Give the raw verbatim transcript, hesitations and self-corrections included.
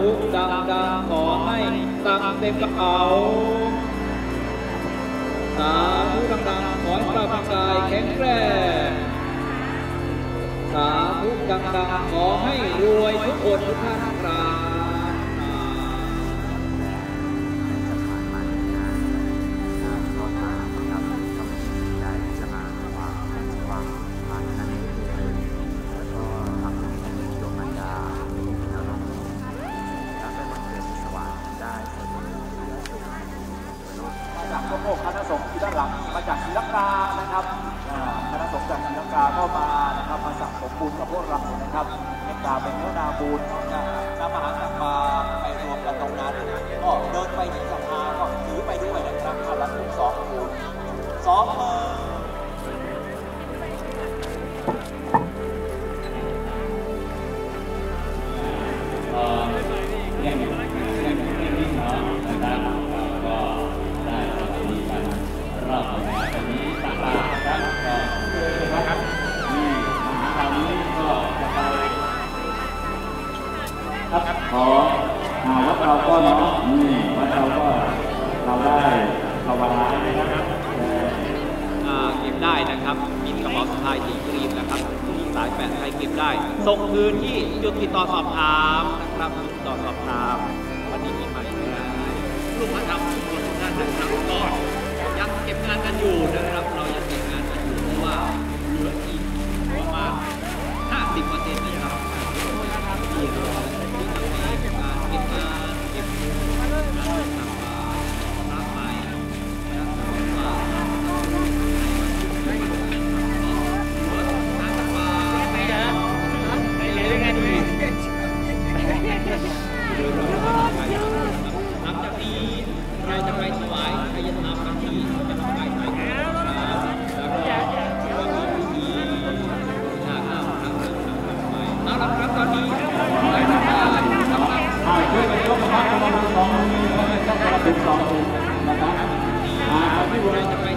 ธุดังๆขอให้ตังเต็มกระเป๋าสาธุดังๆขอให้ร่างกายแข็งแรงสาธุดังๆขอให้รวยทุกคนทุกท่านครับโอ้คณะสงฆ์ที่ด้านหลังมาจากศรีลังกานะครับคณะสงฆ์จากศรีลังกาก็มานะครับมาสั่งสมบุญกับพวกเรานะครับเป็นการเป็นเนื้อนาบุญนำอาหารกลับมาไปรวมกันตรงนั้นก็เดินไปที่ศรัทธาก็ถือไปด้วยนะครับคนละถุงสองถุงสองมือเรื่องเรื่องเรื่องที่น้องนะครับก็ได้มีการรอบงานวันนี้ต่างๆนะครับก็นะครับนี่คราวนี้ก็จะไปครับขอวัดเราก็เนาะนี่วัดเราก็เราได้ภาวนานะครับเก็บได้นะครับมีกระเป๋าสะพายสีครีมนะครับมีสายแปะใครเก็บได้ส่งคืนที่จุดติดต่อสอบถามนะครับติดต่อสอบถามวันนี้มีใหม่นะลูกพระธรรมทุกคนทุกท่านนะครับก็ยังเก็บงานกันอยู่นะครับเรายังเก็บงานกันอยู่เพราะว่าเหลืออีกประมาณ ห้าสิบเปอร์เซ็นต์ นะครับที่เราที่ทำให้เก็บงานเก็บงานเก็บงานต่างๆมากมายนะครับว่าหลังจากนี้เราจะไปถวายพยธรรมกันที่จะทำการไปแล้วก็ก็มีพิธีทางน้ำทางน้ำทางน้ำไปเอาละครับตอนนี้ไปทำการช่วยกันยกมาประมาณสองมือแล้วก็ต้องกระดิ่งสองมือนะครับที่เราจะไป